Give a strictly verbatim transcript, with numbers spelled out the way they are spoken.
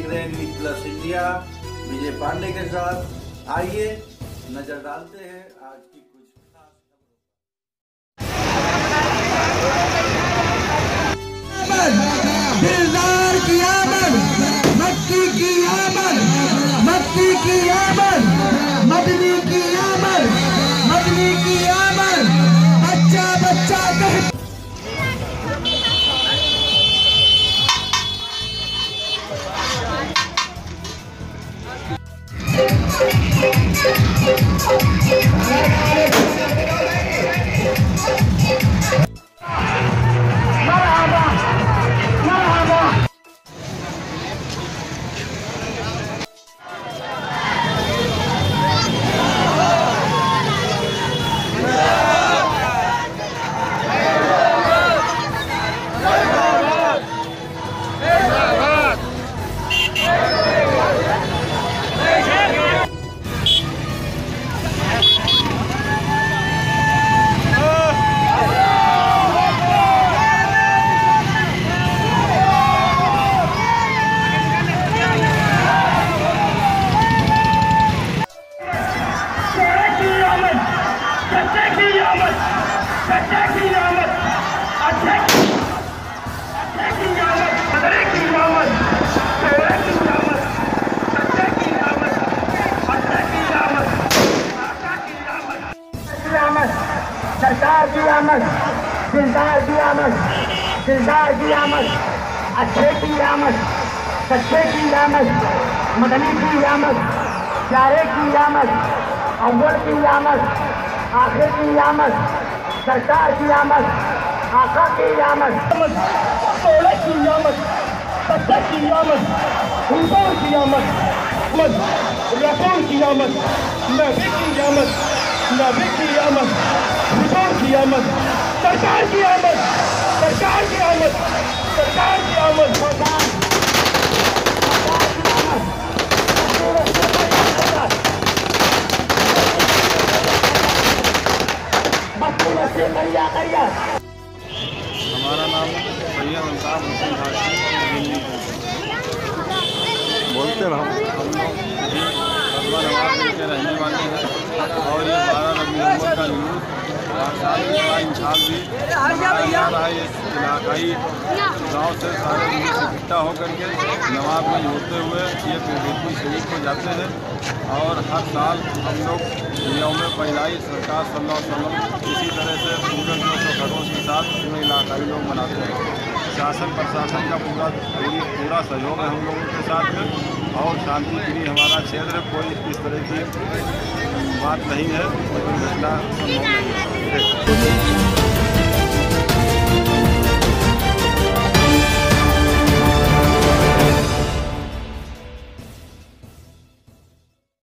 रहे हैं news plus India Vijay Pandey के साथ। आइए नजर डालते हैं आज की कुछ खास खबरों। दिलदार की आमद, मक्की की आमद, मक्की की आमद, मदनी की आमद, मदनी की आमद, बच्चा बच्चा कह सरकार की आमद, दिलदार की आमद, दिलदार की आमद, अच्छे की आमद, सच्चे की आमद, मदनी की आमद, प्यारे की आमद, अव्वल की आमद, आखिर की आमद, सरकार की आमद, आका की आमद, सोले की आमद, सच्चे की आमद, हुजूर की आमद, रसूल की आमद, नबी की आमद, नबी की आमद, हुजूर की आमद, सरकार की आमद, सरकार की आमद, सरकार की आमद, सरकार हमारा नाम सैयद अल्ताफ हुसैन हाशमी बोलते रहो। हम लोग कस्बा नवाज के रहने वाले हैं और ये बारह रबी अव्वल का न्यूज़ हर साल के बाद इंशाल भी मनाया जा रहा है। इस इलाकाई गाँव से सारे इकट्ठा होकर के नमाज में होते हुए ये बेदखली शरीफ को जाते हैं और हर साल हम लोग यौम पैदाइश सरकार सल्लल्लाहु अलैहि वसल्लम इसी तरह से पूरे जोश और खरोश के साथ पूरे इलाकाई लोग मनाते हैं। शासन प्रशासन का पूरा पूरी पूरा सहयोग है हम लोगों के साथ में और शांति प्रिय हमारा क्षेत्र, कोई इस तरह की बात नहीं है, कोई घटना संभव नहीं है।